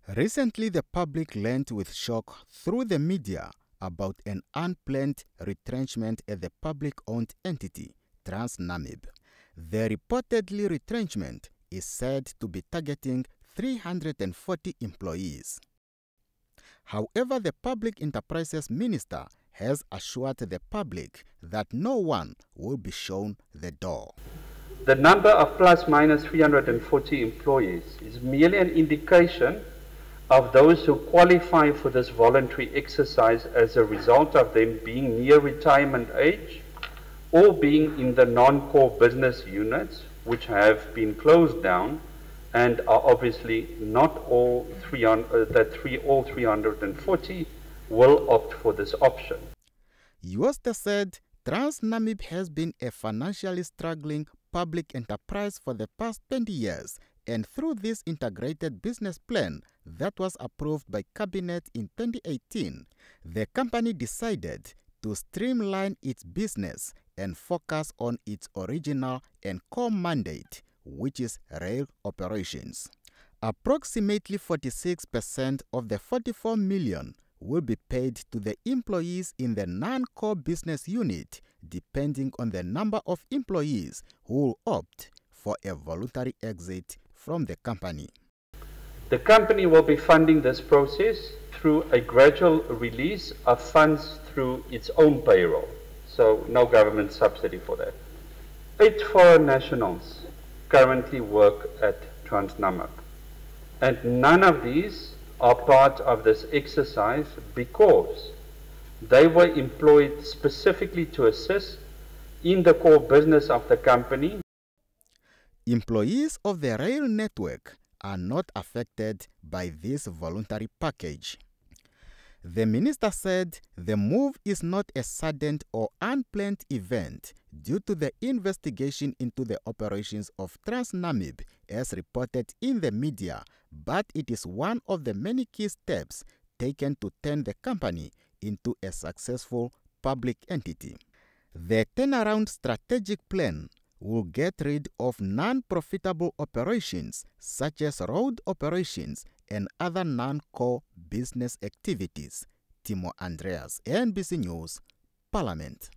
Recently, the public learned with shock through the media about an unplanned retrenchment at the public-owned entity, TransNamib. The reportedly retrenchment is said to be targeting 340 employees. However, the Public Enterprises Minister has assured the public that no one will be shown the door. The number of plus minus 340 employees is merely an indication of those who qualify for this voluntary exercise as a result of them being near retirement age or being in the non-core business units which have been closed down and are obviously not all 340 will opt for this option. Jooste said TransNamib has been a financially struggling public enterprise for the past 20 years, and through this integrated business plan that was approved by Cabinet in 2018, the company decided to streamline its business and focus on its original and core mandate, which is rail operations. Approximately 46% of the 44 million will be paid to the employees in the non-core business unit, depending on the number of employees who will opt for a voluntary exit from the company. The company will be funding this process through a gradual release of funds through its own payroll, so no government subsidy for that. 8 foreign nationals currently work at TransNamib, and none of these are part of this exercise because they were employed specifically to assist in the core business of the company. Employees of the rail network are not affected by this voluntary package. The minister said the move is not a sudden or unplanned event due to the investigation into the operations of TransNamib as reported in the media, but it is one of the many key steps taken to turn the company into a successful public entity. The turnaround strategic plan will get rid of non-profitable operations such as road operations and other non-core business activities. Timo Andreas, NBC News, Parliament.